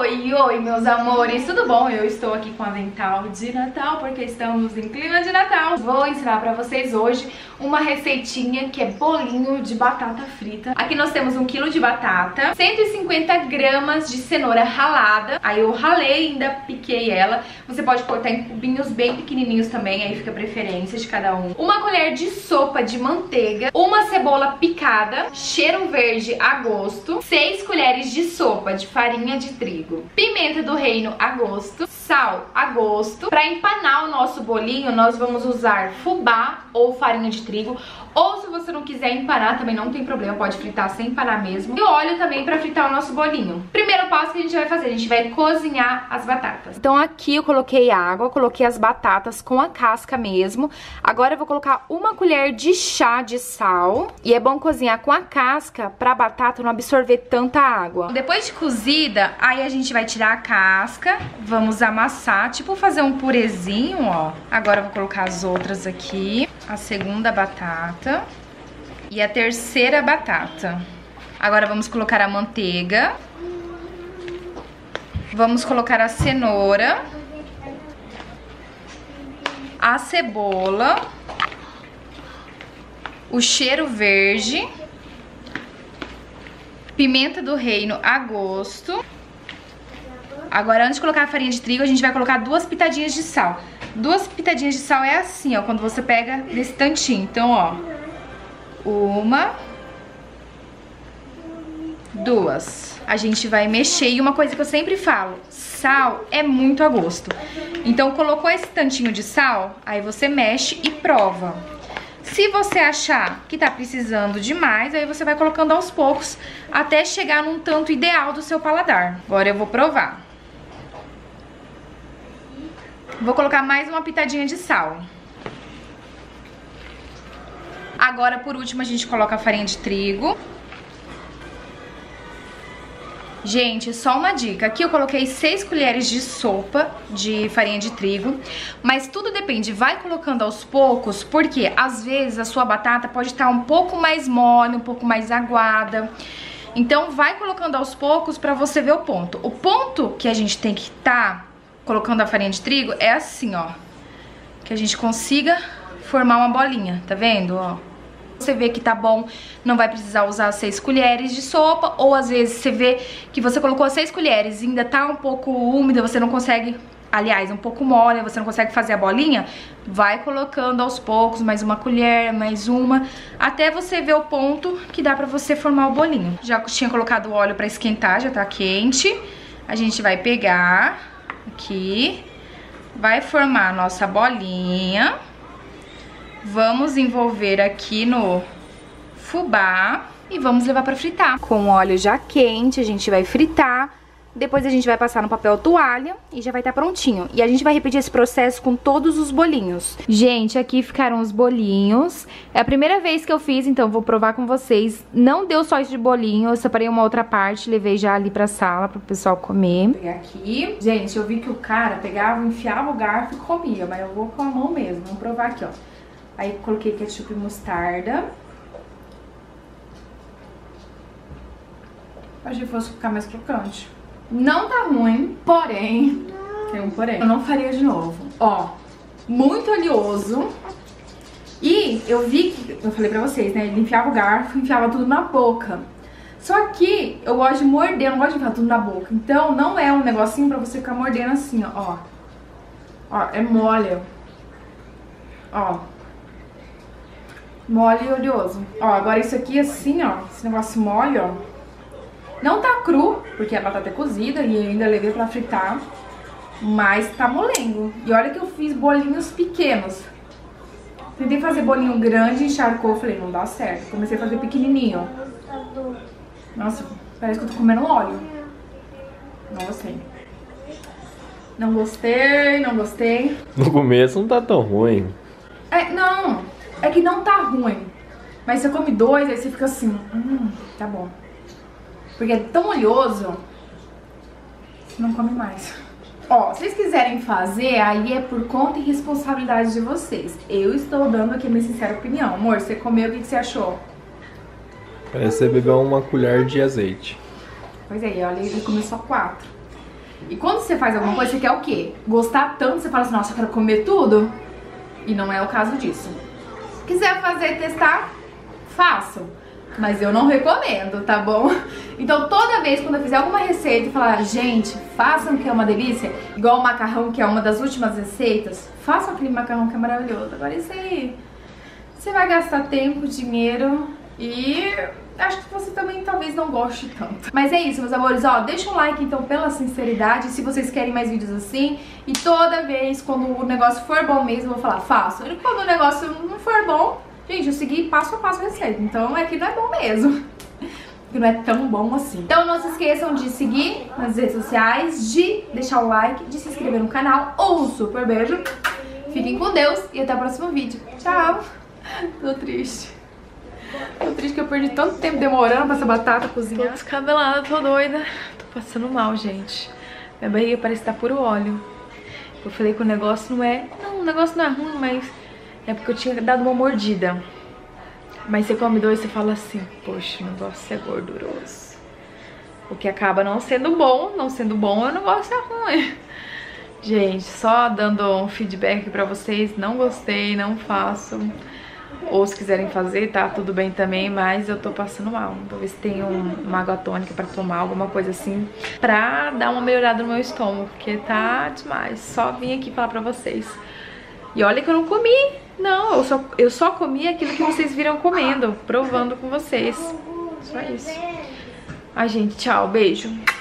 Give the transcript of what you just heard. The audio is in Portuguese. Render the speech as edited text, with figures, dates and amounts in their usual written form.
Oi, oi, meus amores, tudo bom? Eu estou aqui com avental de Natal, porque estamos em clima de Natal. Vou ensinar pra vocês hoje uma receitinha que é bolinho de batata frita. Aqui nós temos 1 kg de batata, 150 gramas de cenoura ralada. Aí eu ralei, ainda piquei ela. Você pode cortar em cubinhos bem pequenininhos também, aí fica a preferência de cada um. 1 colher de sopa de manteiga, 1 cebola picada, cheiro verde a gosto, 6 colheres de sopa de farinha de trigo, pimenta do reino a gosto, sal a gosto. Para empanar o nosso bolinho, nós vamos usar fubá ou farinha de trigo, ou se você não quiser empanar também não tem problema, pode fritar sem empanar mesmo. E óleo também para fritar o nosso bolinho. Primeiro passo que a gente vai fazer, a gente vai cozinhar as batatas. Então aqui eu coloquei água, coloquei as batatas com a casca mesmo. Agora eu vou colocar 1 colher de chá de sal. E é bom cozinhar com a casca pra batata não absorver tanta água. Depois de cozida, aí a gente vai tirar a casca, vamos amassar, tipo fazer um purezinho, ó. Agora eu vou colocar as outras aqui, a segunda batata e a terceira batata. Agora vamos colocar a manteiga, vamos colocar a cenoura, a cebola, o cheiro verde, pimenta do reino a gosto. Agora, antes de colocar a farinha de trigo, a gente vai colocar 2 pitadinhas de sal. 2 pitadinhas de sal é assim, ó, quando você pega nesse tantinho. Então, ó, 1, 2. A gente vai mexer. E uma coisa que eu sempre falo, sal é muito a gosto. Então, colocou esse tantinho de sal, aí você mexe e prova. Se você achar que tá precisando de mais, aí você vai colocando aos poucos até chegar num tanto ideal do seu paladar. Agora eu vou provar. Vou colocar mais 1 pitadinha de sal. Agora, por último, a gente coloca a farinha de trigo. Gente, só uma dica, aqui eu coloquei 6 colheres de sopa de farinha de trigo, mas tudo depende, vai colocando aos poucos, porque às vezes a sua batata pode estar um pouco mais mole, um pouco mais aguada, então vai colocando aos poucos pra você ver o ponto. O ponto que a gente tem que estar colocando a farinha de trigo é assim, ó, que a gente consiga formar uma bolinha, tá vendo, ó? Você vê que tá bom, não vai precisar usar 6 colheres de sopa, ou às vezes você vê que você colocou 6 colheres e ainda tá um pouco úmida, você não consegue, aliás, um pouco mole, você não consegue fazer a bolinha, vai colocando aos poucos, mais 1 colher, mais 1, até você ver o ponto que dá pra você formar o bolinho. Já tinha colocado o óleo pra esquentar, já tá quente, a gente vai pegar aqui, vai formar a nossa bolinha. Vamos envolver aqui no fubá e vamos levar pra fritar. Com o óleo já quente, a gente vai fritar. Depois a gente vai passar no papel toalha e já vai estar prontinho. E a gente vai repetir esse processo com todos os bolinhos. Gente, aqui ficaram os bolinhos. É a primeira vez que eu fiz, então vou provar com vocês. Não deu só isso de bolinho, eu separei uma outra parte, levei já ali pra sala pro pessoal comer. Vou pegar aqui. Gente, eu vi que o cara pegava, enfiava o garfo e comia, mas eu vou com a mão mesmo. Vamos provar aqui, ó. Aí coloquei ketchup e mostarda. Achei que fosse ficar mais crocante. Não tá ruim, porém... Tem um porém. Eu não faria de novo. Ó, muito oleoso. E eu vi que... Eu falei pra vocês, né? Ele enfiava o garfo, enfiava tudo na boca. Só que eu gosto de morder, eu não gosto de enfiar tudo na boca. Então não é um negocinho pra você ficar mordendo assim, ó. Ó, é mole. Ó. Mole e oleoso. Ó, agora isso aqui assim, ó, esse negócio mole, ó. Não tá cru, porque a batata é cozida e ainda levei pra fritar, mas tá molengo. E olha que eu fiz bolinhos pequenos. Tentei fazer bolinho grande, encharcou, falei, não dá certo. Comecei a fazer pequenininho. Nossa, parece que eu tô comendo óleo. Não gostei. Não gostei, não gostei. No começo não tá tão ruim. Não, é que não tá ruim. Mas você come 2, aí você fica assim, tá bom. Porque é tão oleoso, você não come mais. Ó, se vocês quiserem fazer, aí é por conta e responsabilidade de vocês. Eu estou dando aqui a minha sincera opinião. Amor, você comeu, o que você achou? Parece que você bebeu 1 colher de azeite. Pois é, olha, ele comeu só 4. E quando você faz alguma coisa, você quer o quê? Gostar tanto, você fala assim, nossa, eu quero comer tudo. E não é o caso disso. Se quiser fazer, testar, façam. Mas eu não recomendo, tá bom? Então toda vez quando eu fizer alguma receita e falar, gente, façam que é uma delícia, igual o macarrão, que é uma das últimas receitas, façam aquele macarrão que é maravilhoso. Agora isso aí, você vai gastar tempo, dinheiro e acho que você também talvez não goste tanto. Mas é isso, meus amores, ó, deixa um like então pela sinceridade, se vocês querem mais vídeos assim. E toda vez quando o negócio for bom mesmo, eu vou falar, faço. E quando o negócio não for bom, gente, eu segui passo a passo a receita. Então é que não é bom mesmo. Que não é tão bom assim. Então não se esqueçam de seguir nas redes sociais, de deixar o like, de se inscrever no canal. Um super beijo. Fiquem com Deus e até o próximo vídeo. Tchau. Tô triste. Tô triste que eu perdi tanto tempo demorando pra essa batata cozinhar. Tô descabelada, tô doida. Tô passando mal, gente. Minha barriga parece que tá puro óleo. Eu falei que o negócio não é... Não, o negócio não é ruim, mas... É porque eu tinha dado uma mordida. Mas você come dois e você fala assim, poxa, o negócio é gorduroso. O que acaba não sendo bom. Não sendo bom, o negócio é ruim. Gente, só dando um feedback pra vocês. Não gostei, não faço. Ou se quiserem fazer, tá tudo bem também. Mas eu tô passando mal. Vou ver se tem uma água tônica pra tomar, alguma coisa assim, pra dar uma melhorada no meu estômago, porque tá demais. Só vim aqui falar pra vocês. E olha que eu não comi. Não, eu só comi aquilo que vocês viram comendo, provando com vocês. Só isso. Ai, gente, tchau, beijo.